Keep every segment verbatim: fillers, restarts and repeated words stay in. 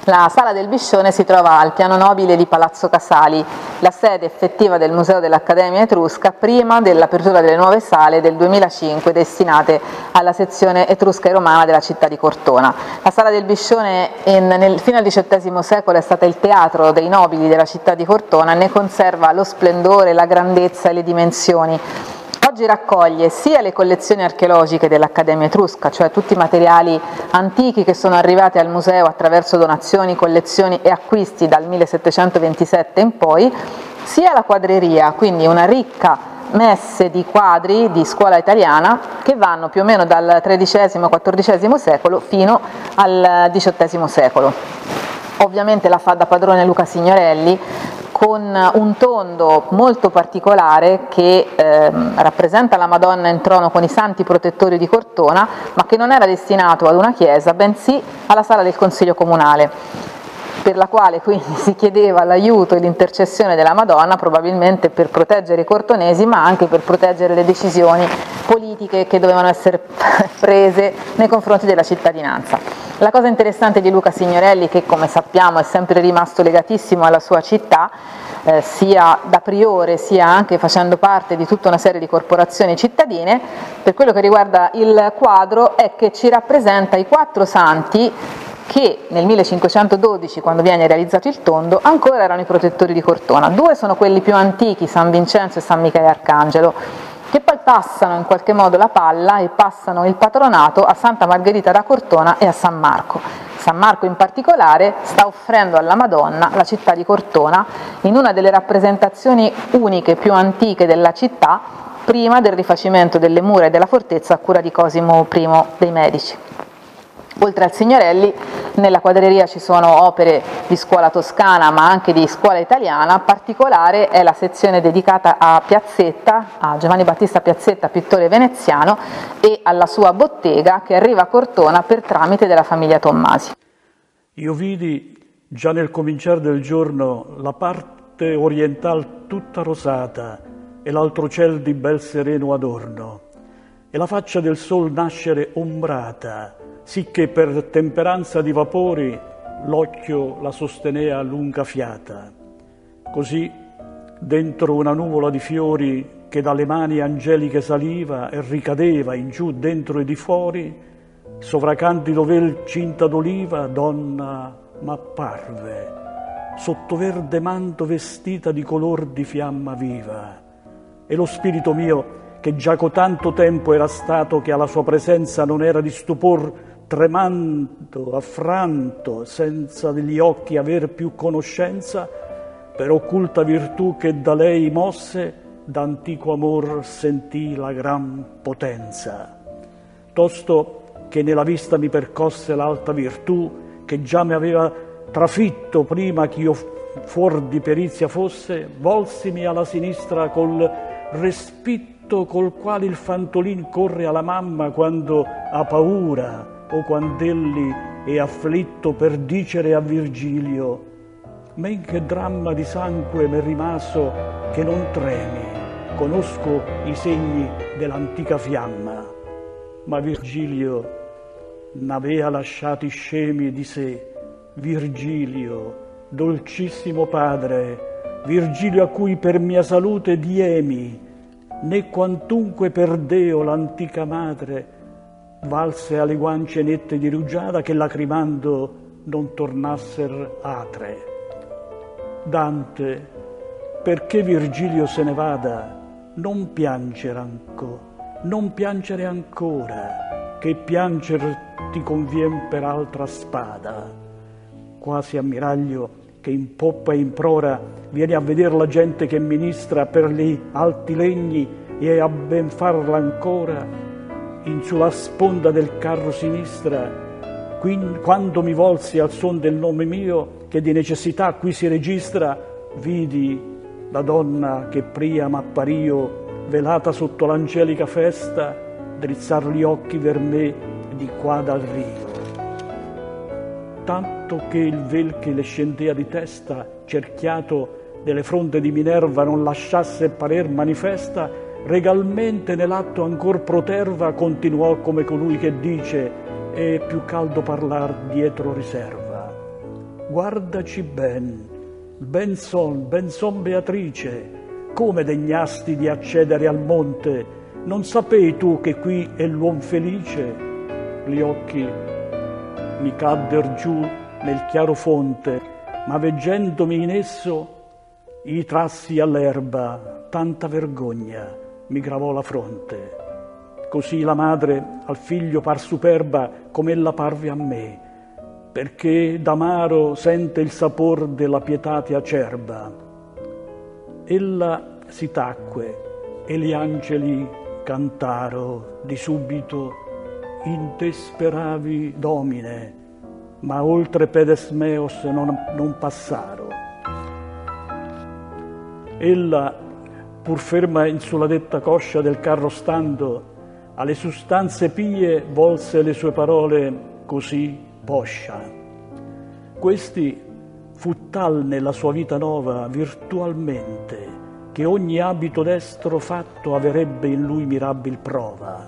La Sala del Biscione si trova al piano nobile di Palazzo Casali, la sede effettiva del Museo dell'Accademia Etrusca prima dell'apertura delle nuove sale del duemilacinque destinate alla sezione etrusca e romana della città di Cortona. La Sala del Biscione in, nel, fino al diciottesimo secolo è stata il teatro dei nobili della città di Cortona e ne conserva lo splendore, la grandezza e le dimensioni. Oggi raccoglie sia le collezioni archeologiche dell'Accademia Etrusca, cioè tutti i materiali antichi che sono arrivati al museo attraverso donazioni, collezioni e acquisti dal millesettecentoventisette in poi, sia la quadreria, quindi una ricca messe di quadri di scuola italiana che vanno più o meno dal tredicesimo quattordicesimo secolo fino al diciottesimo secolo. Ovviamente la fa da padrone Luca Signorelli, con un tondo molto particolare che eh, rappresenta la Madonna in trono con i santi protettori di Cortona, ma che non era destinato ad una chiesa, bensì alla sala del Consiglio Comunale, per la quale quindi si chiedeva l'aiuto e l'intercessione della Madonna, probabilmente per proteggere i cortonesi, ma anche per proteggere le decisioni politiche che dovevano essere prese nei confronti della cittadinanza. La cosa interessante di Luca Signorelli, che come sappiamo è sempre rimasto legatissimo alla sua città, eh, sia da priore sia anche facendo parte di tutta una serie di corporazioni cittadine, per quello che riguarda il quadro è che ci rappresenta i quattro santi che nel millecinquecentododici, quando viene realizzato il tondo, ancora erano i protettori di Cortona. Due sono quelli più antichi, San Vincenzo e San Michele Arcangelo, che poi passano in qualche modo la palla e passano il patronato a Santa Margherita da Cortona e a San Marco. San Marco in particolare sta offrendo alla Madonna la città di Cortona in una delle rappresentazioni uniche più antiche della città, prima del rifacimento delle mura e della fortezza a cura di Cosimo primo dei Medici. Oltre al Signorelli, nella quadreria ci sono opere di scuola toscana ma anche di scuola italiana. Particolare è la sezione dedicata a Piazzetta, a Giovanni Battista Piazzetta, pittore veneziano, e alla sua bottega che arriva a Cortona per tramite della famiglia Tommasi. Io vidi già nel cominciare del giorno la parte oriental tutta rosata e l'altro ciel di bel sereno adorno e la faccia del sol nascere ombrata, sicché per temperanza di vapori l'occhio la sostenea a lunga fiata. Così, dentro una nuvola di fiori che dalle mani angeliche saliva e ricadeva in giù dentro e di fuori, sovra candido vel cinta d'oliva, donna m'apparve, sotto verde manto vestita di color di fiamma viva. E lo spirito mio, che già co tanto tempo era stato che alla sua presenza non era di stupor, tremando, affranto, senza degli occhi aver più conoscenza, per occulta virtù che da lei mosse, d'antico amor sentì la gran potenza. Tosto che nella vista mi percosse l'alta virtù, che già mi aveva trafitto prima ch'io fuor di perizia fosse, volsimi alla sinistra col respitto col quale il fantolin corre alla mamma quando ha paura, o quand'elli è afflitto per dicere a Virgilio: men che dramma di sangue m'è rimaso che non tremi, conosco i segni dell'antica fiamma. Ma Virgilio n'avea lasciati scemi di sé, Virgilio, dolcissimo padre, Virgilio a cui per mia salute diemi, né quantunque per Deo l'antica madre valse alle guance nette di rugiada che lacrimando non tornasser atre. Dante, perché Virgilio se ne vada, non piangere anco, non piangere ancora, che pianger ti convien per altra spada. Quasi ammiraglio che in poppa e in prora viene a veder la gente che ministra per gli alti legni e a ben farla ancora, in sulla sponda del carro sinistra, quando mi volsi al son del nome mio, che di necessità qui si registra, vidi la donna che pria m'appario, velata sotto l'angelica festa, drizzar gli occhi ver me di qua dal rio. Tanto che il vel che le scendea di testa, cerchiato delle fronde di Minerva, non lasciasse parer manifesta, regalmente nell'atto ancor proterva, continuò come colui che dice è più caldo parlar dietro riserva. guardaci ben, ben son, ben son Beatrice, come degnasti di accedere al monte, non sapei tu che qui è l'uom felice? Gli occhi mi cadder giù nel chiaro fonte, ma veggendomi in esso, i trassi all'erba, tanta vergogna mi gravò la fronte. Così la madre al figlio par superba come ella parve a me, perché d'amaro sente il sapor della pietate acerba. Ella si tacque e gli angeli cantaro di subito: in te speravi, Domine, ma oltre pedes meos non, non passaro. Ella, pur ferma in sulla detta coscia del carro stando, alle sustanze pie volse le sue parole così poscia. Questi fu tal nella sua vita nova virtualmente, che ogni abito destro fatto averebbe in lui mirabil prova.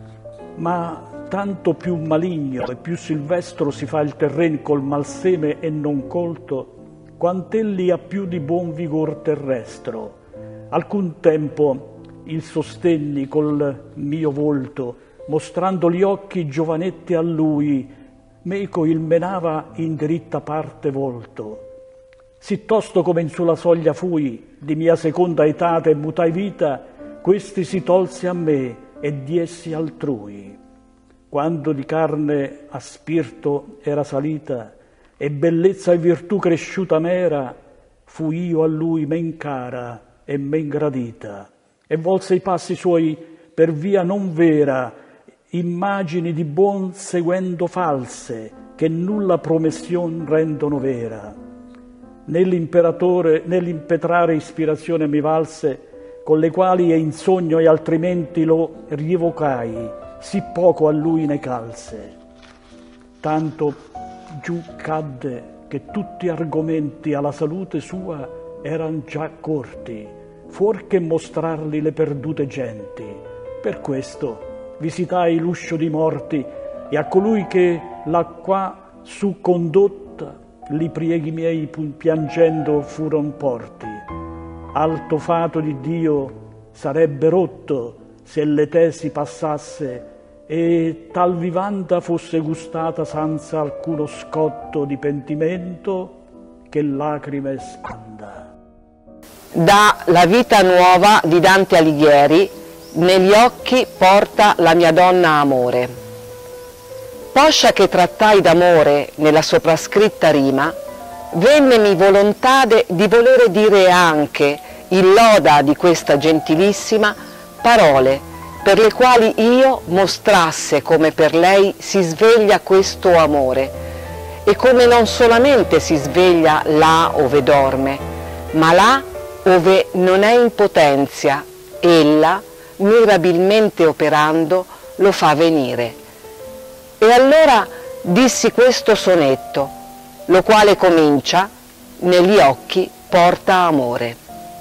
Ma tanto più maligno e più silvestro si fa il terren col malseme e non colto, quant'elli ha più di buon vigor terrestro. Alcun tempo il sostenni col mio volto, mostrando gli occhi giovanetti a lui, meco il menava in diritta parte volto. Sì tosto come in sulla soglia fui, di mia seconda etate e mutai vita, questi si tolse a me e diessi altrui. Quando di carne a spirito era salita, e bellezza e virtù cresciuta m'era, fui io a lui men cara e men gradita, e volse i passi suoi per via non vera, immagini di buon seguendo false, che nulla promission rendono vera. Nell'imperatore, nell'impetrare ispirazione mi valse, con le quali e in sogno e altrimenti lo rievocai, sì poco a lui ne calse. Tanto giù cadde che tutti argomenti alla salute sua eran già corti, fuor che mostrarli le perdute genti. Per questo visitai l'uscio di morti e a colui che l'ha qua su condotta li prieghi miei piangendo furon porti. Alto fato di Dio sarebbe rotto se le tesi passasse e tal vivanda fosse gustata senza alcuno scotto di pentimento che lacrime spanda. Da La vita nuova di Dante Alighieri, negli occhi porta la mia donna amore. Poscia che trattai d'amore nella soprascritta rima, vennemi volontade di volere dire anche, in loda di questa gentilissima, parole per le quali io mostrasse come per lei si sveglia questo amore e come non solamente si sveglia là ove dorme, ma là ove non è in potenzia, ella, mirabilmente operando, lo fa venire. E allora dissi questo sonetto, lo quale comincia: negli occhi porta amore.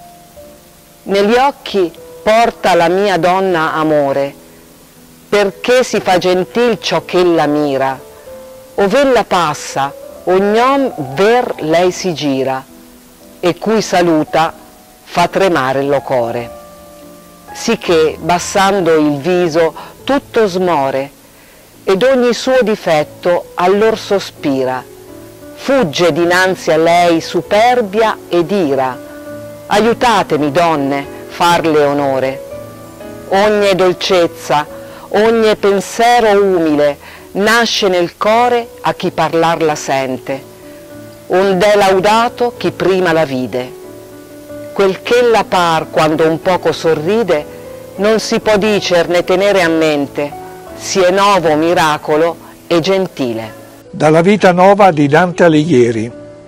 Negli occhi porta la mia donna amore, perché si fa gentil ciò ch'ella mira, ov'ella passa, ognom ver lei si gira, e cui saluta fa tremare lo core. Sicché, bassando il viso, tutto smore, ed ogni suo difetto allor sospira, fugge dinanzi a lei superbia ed ira. Aiutatemi, donne, farle onore. Ogni dolcezza, ogni pensiero umile nasce nel core a chi parlar la sente, ond'è laudato chi prima la vide. Quel ch'ella par quando un poco sorride, non si può dicer né tenere a mente, si è novo miracolo e gentile. Dalla vita nuova di Dante Alighieri.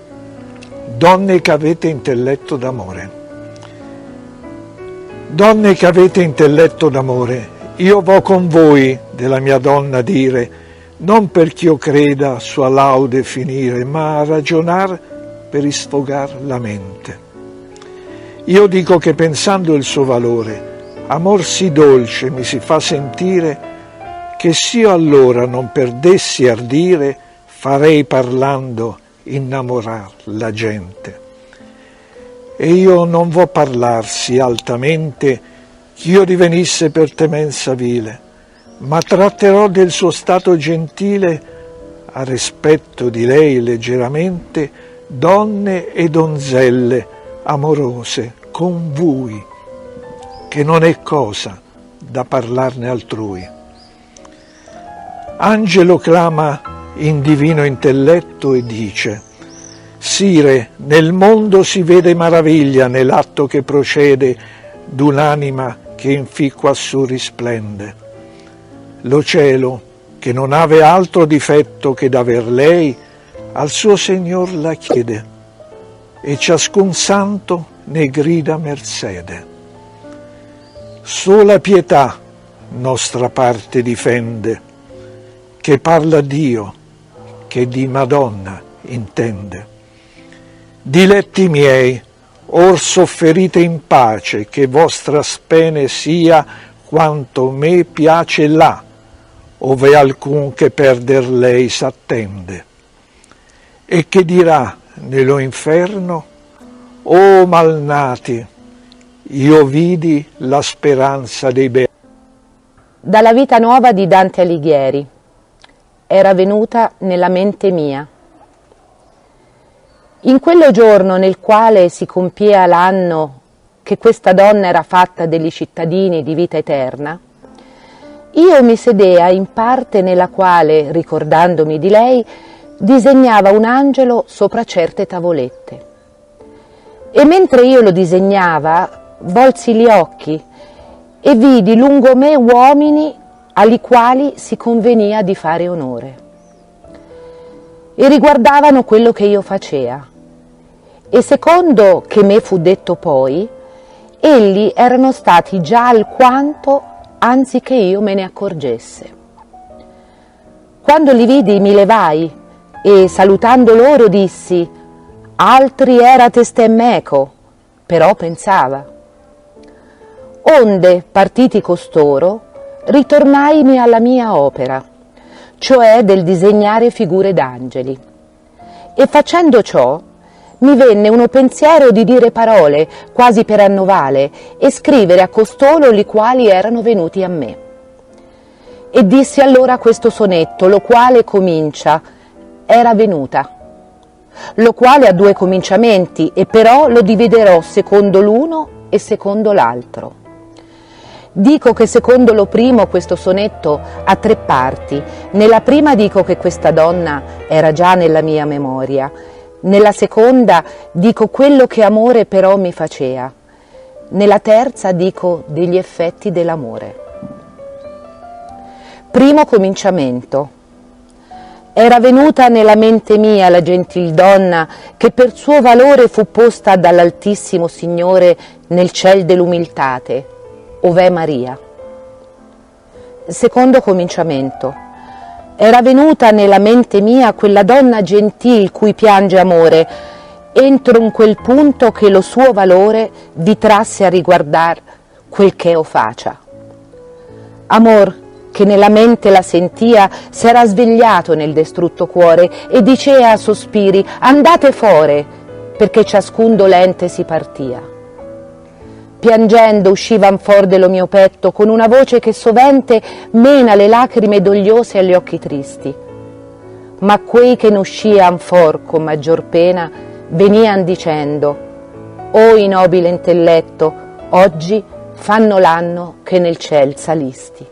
Donne che avete intelletto d'amore. Donne che avete intelletto d'amore, io vo con voi della mia donna dire, non perch'io creda sua laude finire, ma a ragionar per isfogar la mente. Io dico che pensando il suo valore, amor sì dolce mi si fa sentire, che s'io allora non perdessi ardire, farei parlando innamorar la gente. E io non vo parlarsi altamente ch'io divenisse per temenza vile, ma tratterò del suo stato gentile a rispetto di lei leggeramente donne e donzelle amorose con vui, che non è cosa da parlarne altrui. Angelo clama in divino intelletto e dice: Sire, nel mondo si vede maraviglia nell'atto che procede d'un'anima che in fin quassù risplende. Lo cielo, che non ave altro difetto che d'aver lei, al suo Signor la chiede, e ciascun santo ne grida merzede. Sola pietà nostra parte difende, che parla Dio, che di Madonna intende. Diletti miei, or sofferite in pace, che vostra spene sia quanto me piace là, ove alcun che perder lei s'attende. E che dirà nello inferno: o malnati, io vidi la speranza dei beati. Dalla vita nuova di Dante Alighieri. Era venuta nella mente mia. In quello giorno nel quale si compia l'anno che questa donna era fatta degli cittadini di vita eterna, io mi sedea in parte nella quale, ricordandomi di lei, disegnava un angelo sopra certe tavolette. E mentre io lo disegnava, volsi gli occhi e vidi lungo me uomini ai quali si convenia di fare onore. E riguardavano quello che io facea. E secondo che me fu detto poi, elli erano stati già alquanto anzi che io me ne accorgesse. Quando li vidi mi levai e salutando loro dissi: altri erate stem meco, però pensava. Onde, partiti costoro, ritornaimi alla mia opera, cioè del disegnare figure d'angeli. E facendo ciò, mi venne uno pensiero di dire parole, quasi per annovale, e scrivere a costoro li quali erano venuti a me. E dissi allora questo sonetto, lo quale comincia: era venuta, lo quale ha due cominciamenti, e però lo dividerò secondo l'uno e secondo l'altro. Dico che secondo lo primo questo sonetto ha tre parti. Nella prima dico che questa donna era già nella mia memoria. Nella seconda dico quello che amore però mi facea. Nella terza dico degli effetti dell'amore. Primo cominciamento. Era venuta nella mente mia la gentil donna che per suo valore fu posta dall'Altissimo Signore nel ciel dell'umiltate, ov'è Maria. Secondo cominciamento. Era venuta nella mente mia quella donna gentil cui piange amore, entro in quel punto che lo suo valore vi trasse a riguardar quel che o faccia. Amor, che nella mente la sentia, s'era svegliato nel destrutto cuore e dicea a sospiri: andate fore, perché ciascun dolente si partia. Piangendo uscivan for dello mio petto con una voce che sovente mena le lacrime dogliose agli occhi tristi. Ma quei che ne uscian for con maggior pena venian dicendo: o nobile intelletto, oggi fanno l'anno che nel ciel salisti.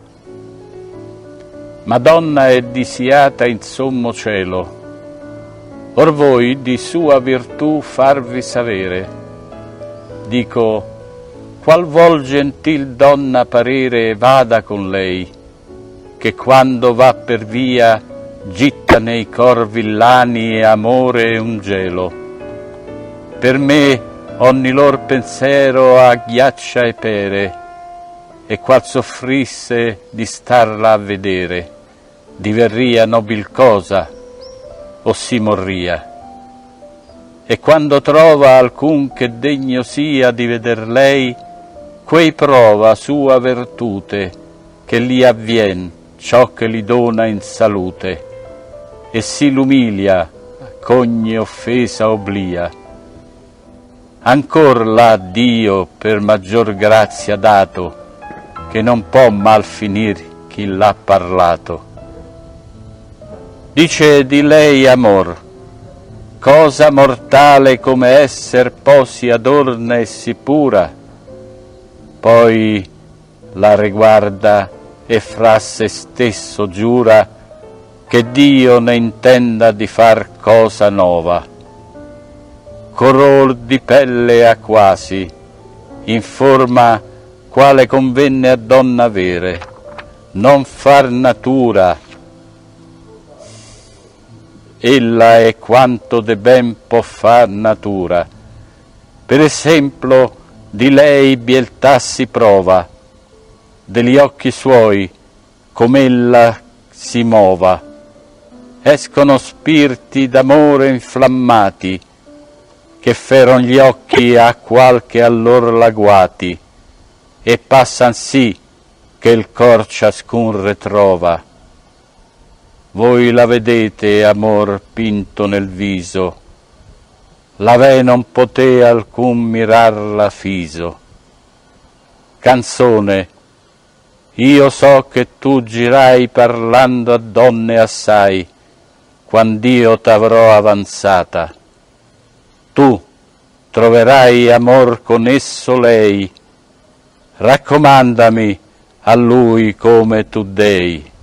Madonna è disiata in sommo cielo, or voi di sua virtù farvi savere. Dico: qual vuol gentil donna parere vada con lei, che quando va per via gitta nei cor villani e amore e un gelo. Per me ogni lor pensiero agghiaccia e pere, e qual soffrisse di starla a vedere, diverria nobil cosa, o si morria. E quando trova alcun che degno sia di veder lei, quei prova sua vertute, che li avvien ciò che li dona in salute, e si l'umilia ch'ogni offesa oblia. Ancor l'ha Dio per maggior grazia dato, che non può mal finir chi l'ha parlato. Dice di lei amor, cosa mortale come esser po' si adorna e si pura, poi la riguarda e fra se stesso giura che Dio ne intenda di far cosa nova. Color di pelle ha quasi, in forma quale convenne a donna avere, non far natura. Ella è quanto de ben può far natura. Per esempio di lei bieltà si prova, degli occhi suoi com'ella si mova. Escono spiriti d'amore infiammati, che feron gli occhi a qualche allor laguati, e passan sì che il cor ciascun retrova. Voi la vedete, amor, pinto nel viso, la ve non poté alcun mirarla fiso. Canzone, io so che tu girai parlando a donne assai, quand'io t'avrò avanzata. Tu troverai amor con esso lei, raccomandami a lui come tu dei.